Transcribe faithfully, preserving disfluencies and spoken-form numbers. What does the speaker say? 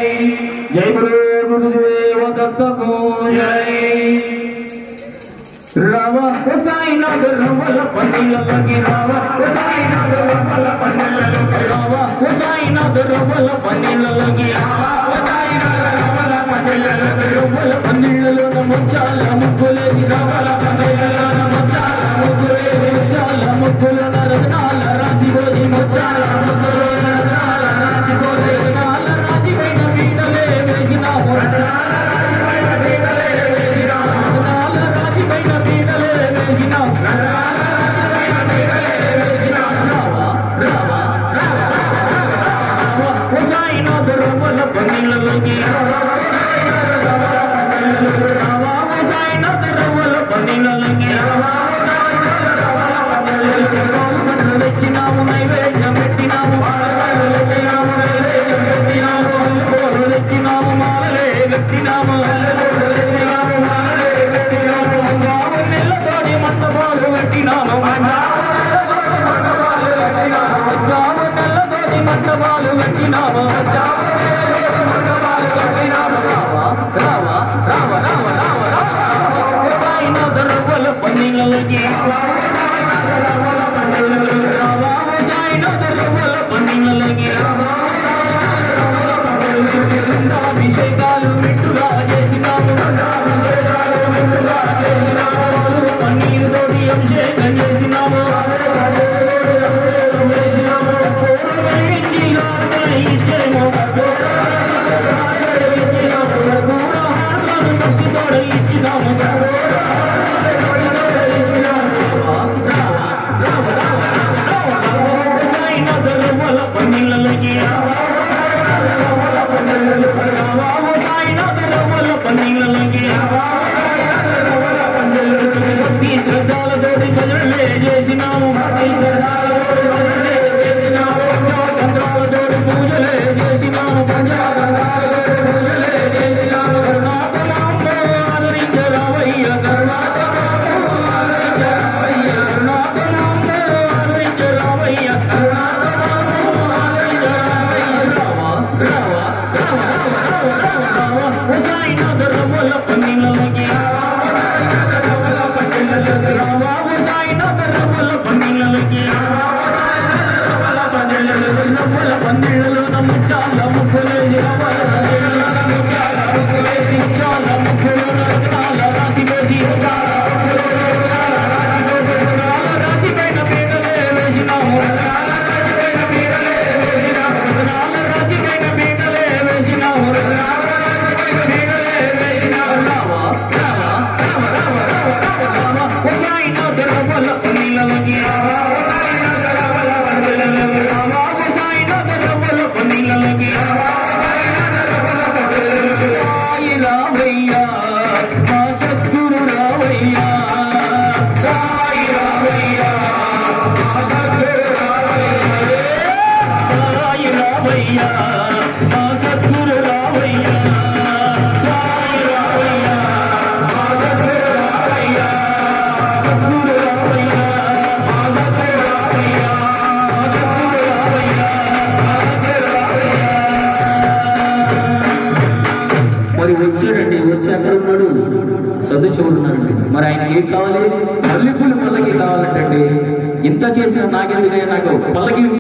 जय गुरु गुरुदेव दत्त को जय। रावा साईं नाथ रवल पंडिल लगी रावा साईं नाथ रवल पंडिल लगी रावा साईं नाथ रवल पंडिल लगी रावा साईं नाथ रवल पंडिल लगी रवल पंडिल लो मुचाल मुकुले रवल पंडिल लो मुचाल मुकुले मुचाल मुकुले नरनाल राजी बोली मुचाल मुकुले नरनाल राजी बोली नाल राजी बैठ बीटले बेजना नाल राजी बैठ बीटले बेजना नाल राजी बैठ बीटले बेजना नाल राजी बैठ बीटले बेजना रावा रावा रावा रावा साईं नाथ रवल पंडिल लगी रावा साईं नाथ रवल पंडिल लगी रावा వెచ్చినాము నైవేద్యం పెట్టినాము పెట్టినాము నైవేద్యం పెట్టినాము అల్లుకోలు తెచ్చినాము మాలలే పెట్టినాము పెట్టినాము మాలలే పెట్టినాము మంగావు నెల్లతోని మంటపాలు పెట్టినాము మంగావు నెల్లతోని మంటపాలు పెట్టినాము మంటపాలు పెట్టినాము రావా రావా రావ రావ రావ సాయిన దర్వల పండిలకి అభిషేకాలు మిట్టుగా చేసినాము పన్నీరు తోటి అభిషేకం చేసినాము ఇచ్చేమో ఇచ్చినాము శ్రద్ధాలతోటి భజనలే చేసినాము పంచాతంత్రాలతోటి పూజలే చేసినాము పంచాతంత్రాలతోటి పూజలే చేసినాము కరుణాకమాంబో ఆదరించరావయ్య కరుణాకమాంబో ఆదరించరావయ్య కరుణాకమాంబో ఆదరించరావయ్య కరుణాకమాంబో ఆదరించరావయ్య రావా రావా రావా రావా రావా రావా సాయి నాథ రవల పండిలకి పందిళ్ళలో ముచ్చాల ముగ్గులే ముచ్చాల ముగ్గులు రత్నాల రాసి వేసి రాసి పైన పీటలే వేసినాము రాసి పైన పీటలే వేసినాము రావా రావా రావ రావ రావ రావ రావ సాయి నాథ రవల పండిలకి సాయి రావయ్యా మా సద్గురు రావయ్యా సాయి రావయ్యా మా సద్గురు రావయ్యా సాయి రావయ్యా మా సద్గురు రావయ్యా సాయి రావయ్యా మా సద్గురు రావయ్యా సద్గురు రావయ్యా మా సద్గురు రావయ్యా సద్గురు రావయ్యా మరి వచ్చాడండి వచ్చి అక్కడ ఉన్నాడు సదు చెబుతున్నారండి మరి ఆయనకి ఏం కావాలి మల్లెపూలు పల్లకి కావాలంటండి ఇంత చేసిన నాకెందుకైనా నాకు పల్లకి